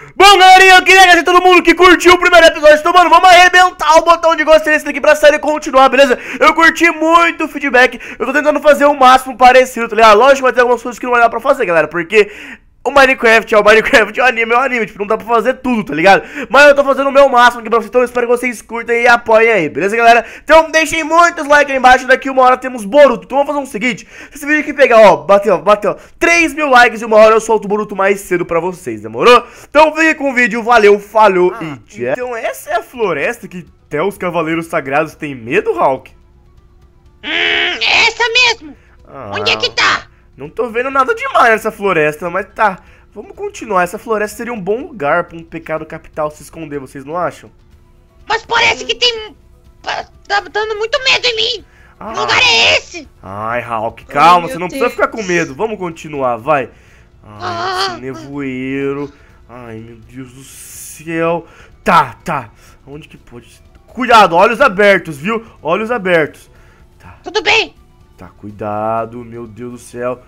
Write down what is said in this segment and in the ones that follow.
Bom, galerinha, eu queria agradecer a todo mundo que curtiu o primeiro episódio. Então, mano, vamos arrebentar o botão de gostei nesse daqui pra série continuar, beleza? Eu curti muito o feedback. Eu tô tentando fazer o máximo parecido, tá ligado? Lógico, vai ter algumas coisas que não vai dar pra fazer, galera, porque o Minecraft, o anime, tipo, não dá pra fazer tudo, tá ligado? Mas eu tô fazendo o meu máximo aqui pra vocês, então eu espero que vocês curtam e apoiem aí, beleza, galera? Então deixem muitos likes aí embaixo, daqui uma hora temos Boruto. Então vamos fazer o seguinte, se esse vídeo aqui pegar, ó, bateu 3.000 likes e uma hora eu solto o Boruto mais cedo pra vocês, demorou? Então fique com o vídeo, valeu, falou e tchau. Então essa é a floresta que até os cavaleiros sagrados têm medo, Hulk? É essa mesmo! Onde é que tá? Não tô vendo nada demais nessa floresta, mas tá. Vamos continuar. Essa floresta seria um bom lugar pra um pecado capital se esconder, vocês não acham? Mas parece que tem... tá dando muito medo em mim! Que lugar é esse? Ai, Hulk, calma, você não Deus. precisa ficar com medo. Vamos continuar, vai. Ai, esse nevoeiro. Ai, meu Deus do céu. Tá. Onde que pode... Cuidado, olhos abertos, viu? Olhos abertos. Tá. Tudo bem! Tá, cuidado, meu Deus do céu.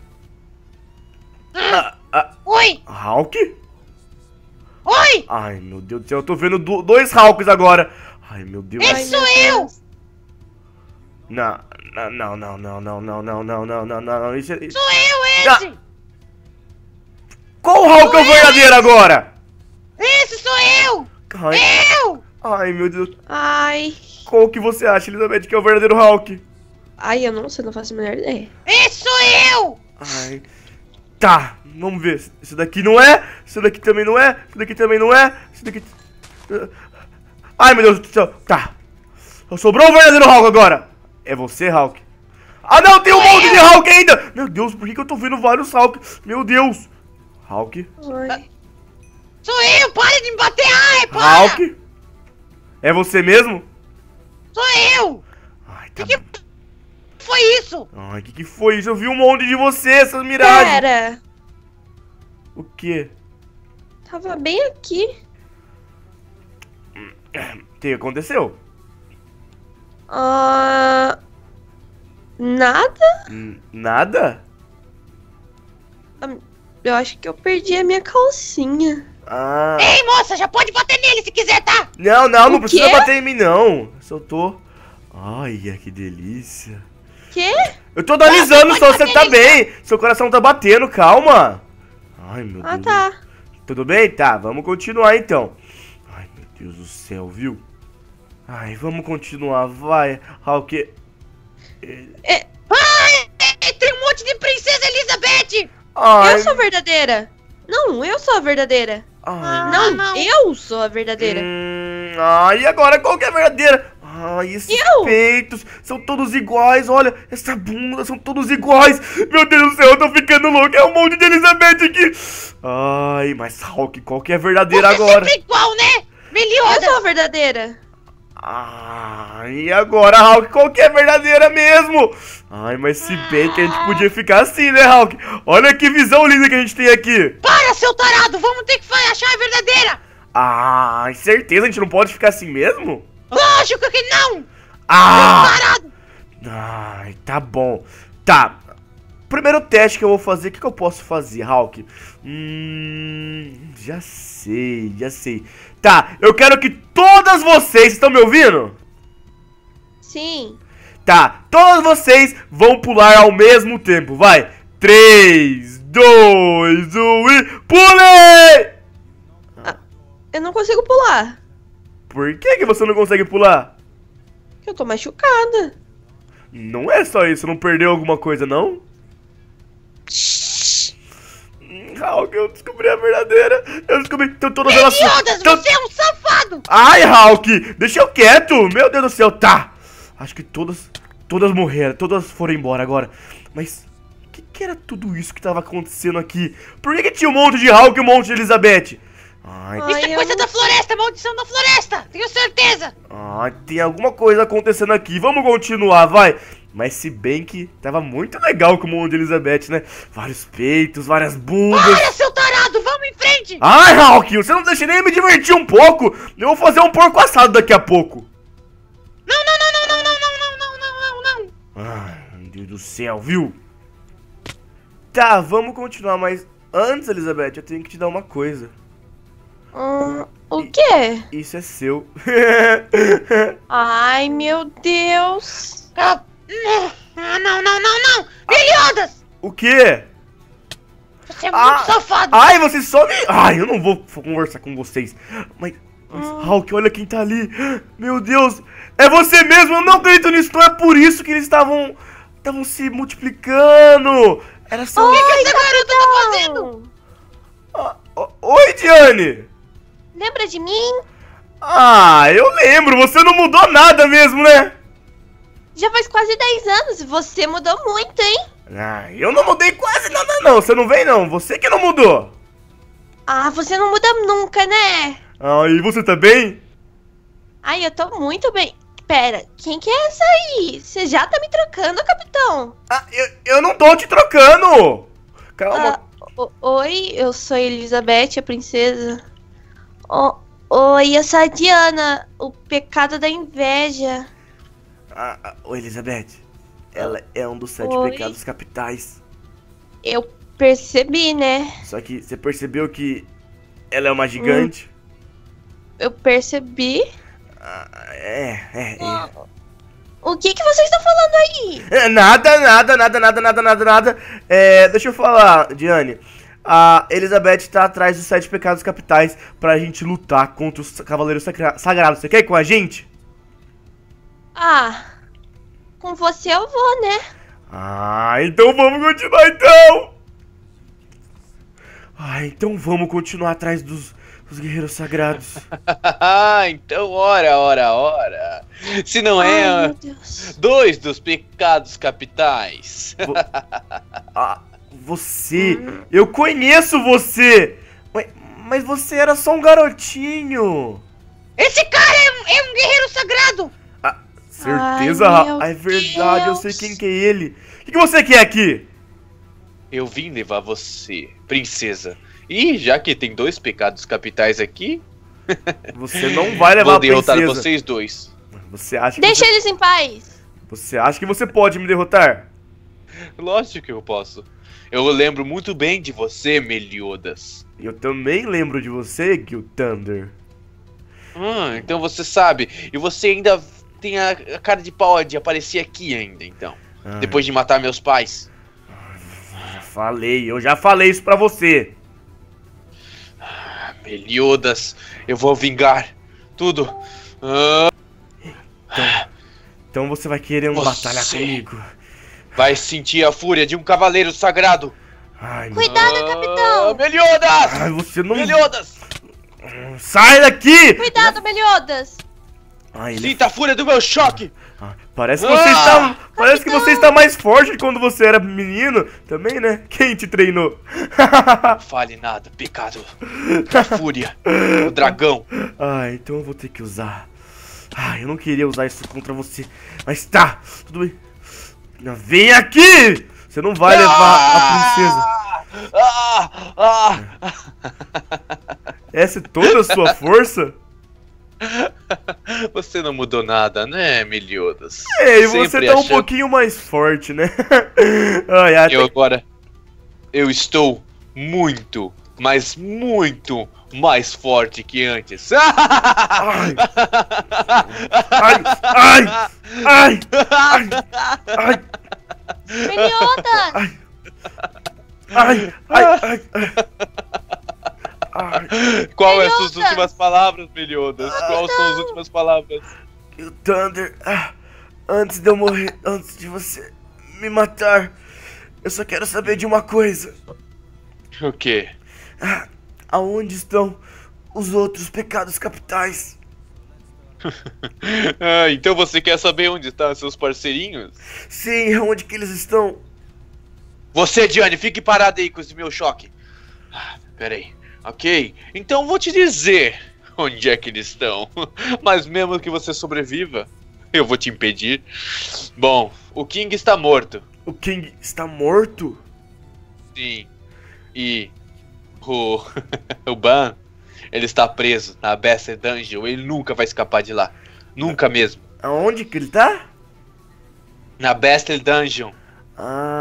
Oi! Hulk? Oi! Ai, meu Deus do céu, eu tô vendo dois Hulks agora. Ai, meu Deus. Esse sou eu! Não. Isso é... Sou eu, esse! Qual Hulk é o verdadeiro agora? Esse sou eu! Ai, Eu! ai, meu Deus. Ai. Qual que você acha, Elizabeth, que é o verdadeiro Hulk? Ai, eu não sei, não faço a menor ideia. Esse sou eu! Ai. Tá, vamos ver. Esse daqui não é. Esse daqui também não é. Esse daqui também não é. Esse daqui... Ai, meu Deus do céu. Tá. Só sobrou o verdadeiro Hulk agora. É você, Hulk? Ah, não, tem um monte de Hulk ainda. Meu Deus, por que eu tô vendo vários Hulk? Meu Deus. Hulk? Ai. Sou eu! Para de me bater! Ai, para! Hulk? É você mesmo? Sou eu! Ai, tá Que bom. foi isso? Ai, que foi isso? Eu vi um monte de você, essas miragens. Pera. O quê? Tava bem aqui. O que aconteceu? Nada? Nada? Eu acho que eu perdi a minha calcinha. Ah. Ei, moça, já pode bater nele se quiser, tá? Não O precisa quê? bater em mim, não. Eu tô... Ai, que delícia. Quê? Eu tô analisando Nossa, só pode você bater tá nele, bem. Seu coração tá batendo, calma. Ai, meu Ah, Deus. tá. Tudo bem? Tá, vamos continuar então. Ai, meu Deus do céu, viu? Ai, vamos continuar, vai. Hulk... Ai, tem um monte de princesa Elizabeth! Ai, Eu sou a verdadeira. Não, eu sou a verdadeira. ai, Não, eu sou a verdadeira. Ai, agora qual que é a verdadeira? Ai, esses peitos são todos iguais. Olha, essa bunda são todos iguais. Meu Deus do céu, eu tô ficando louco. É um monte de Elizabeth aqui. Ai, mas Hulk, qual que é a verdadeira Você agora? sempre igual, né? Eu Meliodas! sou a verdadeira. Ai, e agora, Hulk, qual que é a verdadeira mesmo? Ai, mas se bem que a gente podia ficar assim, né, Hulk? Olha que visão linda que a gente tem aqui. Para, seu tarado! Vamos ter que achar a verdadeira! Ai, certeza, a gente não pode ficar assim mesmo? Lógico que não! Ah! Tarado! Ai, tá bom. Tá. Primeiro teste que eu vou fazer, o que eu posso fazer, Hulk? Já sei. Tá, eu quero que todas vocês, estão me ouvindo? Sim. Tá, todos vocês vão pular ao mesmo tempo, vai. 3, 2, 1 e pulem! Eu não consigo pular. Por que você não consegue pular? Porque eu tô machucada. Não é só isso, não perdeu alguma coisa, não? Hulk, eu descobri a verdadeira. Eu descobri. Então todas elas. Meliodas, você é um safado! Ai, Hulk, deixa eu quieto. Meu Deus do céu, tá. Acho que todas morreram, todas foram embora agora. Mas o que era tudo isso que tava acontecendo aqui? Por que tinha um monte de Hulk e um monte de Elizabeth? Ai, Isso é eu coisa não- da floresta, maldição da floresta! Tenho certeza! tem alguma coisa acontecendo aqui. Vamos continuar, vai. Mas se bem que tava muito legal com o monte de Elizabeth, né? Vários peitos, várias bundas. Para, seu tarado! Vamos em frente! Ai, Hulk, você não deixa nem me divertir um pouco. Eu vou fazer um porco assado daqui a pouco. Não! Ai, meu Deus do céu, viu? Tá, vamos continuar, mas antes, Elizabeth, eu tenho que te dar uma coisa. O quê? Isso é seu. Ai, meu Deus. Não! Meliodas! O quê? Você é muito safado! Ai, você só me... Ai, eu não vou conversar com vocês. Mas Hulk, olha quem tá ali. Meu Deus, é você mesmo, eu não acredito nisso. Então é por isso que eles estavam se multiplicando. Era só... O que essa garota tá fazendo? Oi, Diane. Lembra de mim? Ah, eu lembro, você não mudou nada mesmo, né? Já faz quase 10 anos e você mudou muito, hein? Ah, eu não mudei quase nada não, você não vem não, você que não mudou. Ah, você não muda nunca, né? Ah, e você tá bem? Ai, eu tô muito bem. Pera, quem que é essa aí? Você já tá me trocando, capitão? Ah, eu não tô te trocando. Calma. Oi, eu sou Elizabeth, a princesa. Oi, eu sou a Diana, o pecado da inveja. Oi, Elizabeth. Ela é um dos 7 Oi. pecados capitais. Eu percebi, né? Só que você percebeu que ela é uma gigante? Eu percebi. É. O que vocês estão falando aí? Nada. Deixa eu falar, Diane. A Elizabeth tá atrás dos 7 pecados capitais pra gente lutar contra os cavaleiros sagrados. Você quer ir com a gente? Ah, com você eu vou, né? Ah, então vamos continuar então. Então vamos continuar atrás dos guerreiros sagrados. Então, ora. Se não é Ai, meu Deus. 2 dos pecados capitais. Você... Eu conheço você! Mas você era só um garotinho! Esse cara é um guerreiro sagrado! Certeza? Ai, meu É verdade, eu Deus. sei quem que é ele. O que você quer aqui? Eu vim levar você, princesa. E já que tem 2 pecados capitais aqui, Você não vai levar vou a derrotar princesa. vocês 2. Você acha que Deixa eles em paz. você acha que você pode me derrotar? Lógico que eu posso. Eu lembro muito bem de você, Meliodas. Eu também lembro de você, Gil Thunder. Então você sabe. E você ainda tem a cara de pau de aparecer aqui ainda, então. Depois de matar meus pais. Eu já falei isso pra você. Meliodas, eu vou vingar tudo. Então você vai querer batalhar comigo. Vai sentir a fúria de um cavaleiro sagrado. Ai, não. Cuidado, capitão. Meliodas! Ai, você não... Meliodas! Sai daqui! Cuidado, Meliodas. Ai, ele... Sinta a fúria do meu choque! Parece que você está... Parece que você está mais forte que quando você era menino. Também, né? Quem te treinou? Não fale nada, pecado. A fúria. O dragão. Então eu vou ter que usar. Eu não queria usar isso contra você. Mas tá, tudo bem. Vem aqui! Você não vai levar a princesa. Essa é toda a sua força? Você não mudou nada, né, Meliodas? E você Sempre tá um achando- pouquinho mais forte, né? Eu estou muito, mas muito mais forte que antes. Ai, Meliodas. Qual é as Meliodas! suas últimas palavras, Meliodas? Quais são as últimas palavras? O Thunder, antes de eu morrer, antes de você me matar, eu só quero saber de uma coisa. O quê? Aonde estão os outros pecados capitais? Então você quer saber onde estão seus parceirinhos? Sim, aonde que eles estão? Você, Diane, fique parado aí com esse meu choque. Peraí. Ok, então vou te dizer onde é que eles estão. Mas mesmo que você sobreviva, eu vou te impedir. Bom, o King está morto. O King está morto? Sim. E o Ban, ele está preso na Bastard Dungeon. Ele nunca vai escapar de lá. Nunca mesmo. Aonde que ele tá? Na Bastard Dungeon.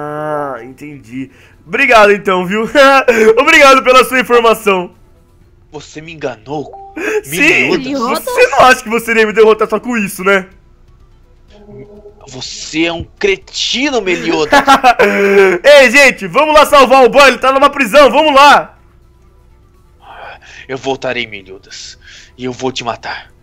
Entendi. Obrigado então, viu? Obrigado pela sua informação. Você me enganou? Sim, Meliodas? você não acha que você iria me derrotar só com isso, né? Você é um cretino, Meliodas. Ei, gente, vamos lá salvar o boy, ele tá numa prisão, vamos lá. Eu voltarei, Meliodas. E eu vou te matar.